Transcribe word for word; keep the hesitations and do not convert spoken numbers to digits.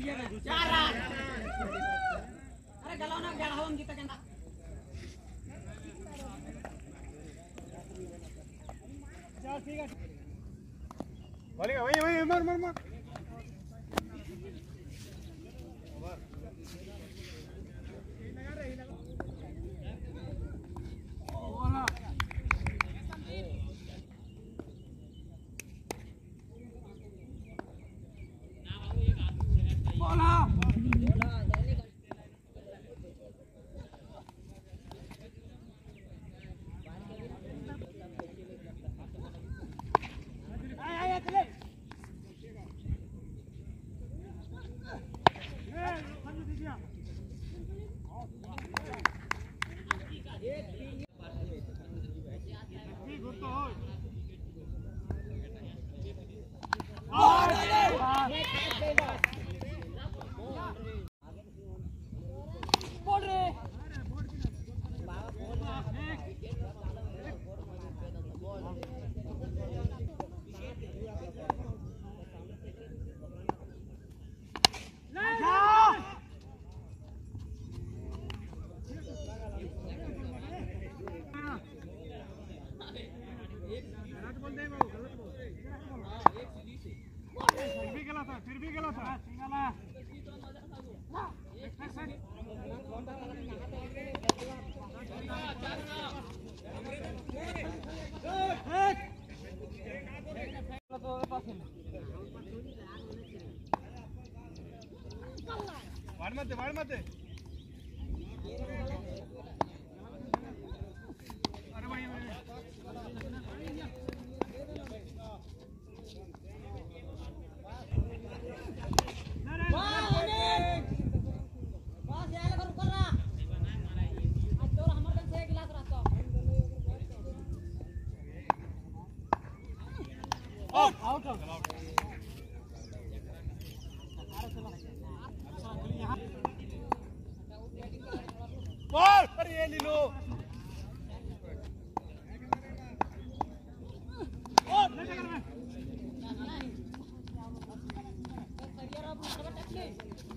अरे गलाव ना गया हम जीता कहना चल ठीक है बोलेगा वही वही मर मर मर फिर भी गलत है सिंगला वाड़ मत वाड़ मत अरे भाई आउट आउट बॉल पर ये ले लो और ले कर मैं